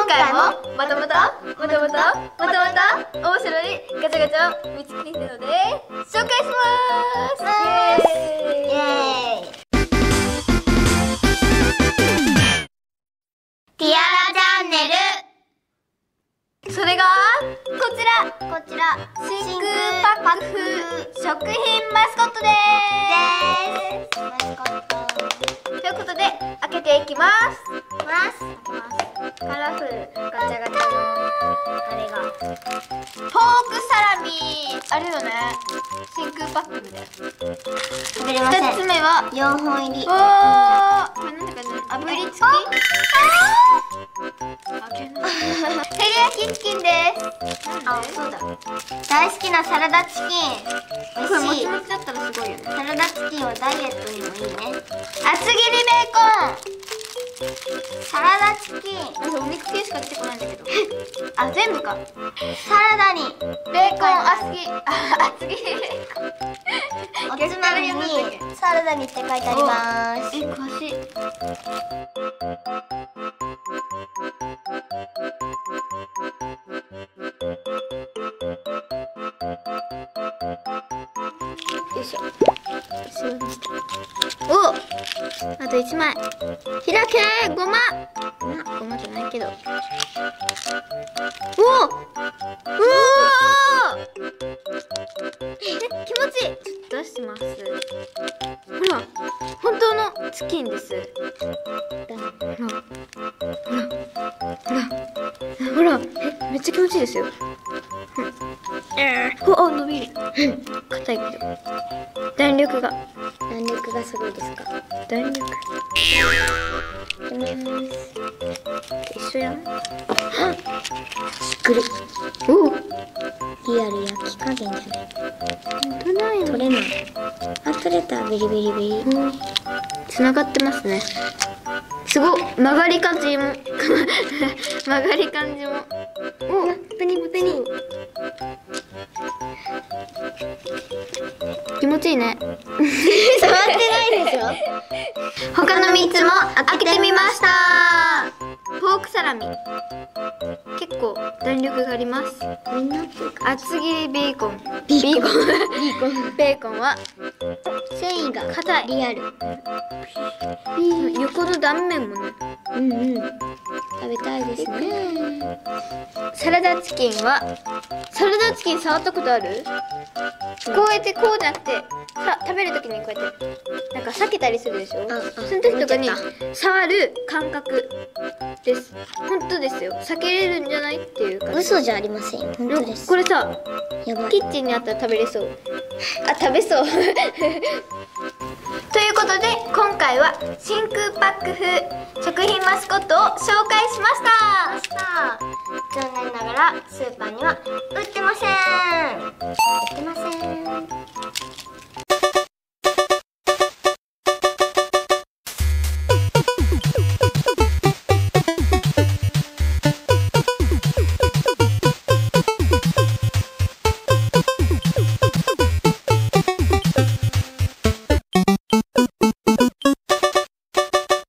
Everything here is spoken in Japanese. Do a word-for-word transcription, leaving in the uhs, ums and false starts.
回もまたまたまたまたまたまた面白いガチャガチャを見つけてきたので紹介します。イエーイイエーイ。ティアラチャンネル、それがこちらこちら真空パック風食品マスコットでーす。マスコットということで開けていきます。ますカラフルガチャガチャのあれがポークサラミあるよね。真空パックで食べれません。ふたつめはよんほん入り。おー、これなんて書いてある？炙り付き？照り焼きチキンです。あ、そうだ。大好きなサラダチキン。美味しい。これもちもちだったらすごいよね。サラダチキンはダイエットにもいいね。厚切りベーコン。サラダチキン。お肉系しか出てこないんだけど。あ、全部か。サラダにベーコン厚切り、あ、厚切りベーコン。おつまみにサラダにって書いてあります。え、詳しい。よいしょ。お、あといちまい。開けー、ごま。ごま、ごまじゃないけど。おお、うおー。え、気持ちいい。ちょっと出します。ほら、本当のチキンです。ほら、ほら、ほら、ほら、え、めっちゃ気持ちいいですよ。お、あ、伸びる。硬いけど。弾力が。弾力がすごいですか。弾力。一緒やん。しっくり。おお。リアル焼き加減じゃない。本当だよ。取れない。あ、取れた。ビリビリビリ。つながってますね。すごい。曲がり感じも。曲がり感じも。お、ペニペニ。気持ちいいね。触ってないでしょ。他のみっつも開けてみました。ポークサラミ、結構弾力があります。厚切りベーコン、ビーコンベーコンは繊維が硬い。リアル。横の断面もね。うんうん、食べたいですね。サラダチキンは、サラダチキン触ったことある？こうやってこうじゃなくて、さ、食べるときにこうやってなんか避けたりするでしょ。その時とかに触る感覚です。本当ですよ。避けれるんじゃないっていうか。嘘じゃありませんよ。本当です。これさ、キッチンにあったら食べれそう。あ、食べそう。ということで今回は真空パック風食品マスコットを紹介しました。残念ながらスーパーには売ってません。えっと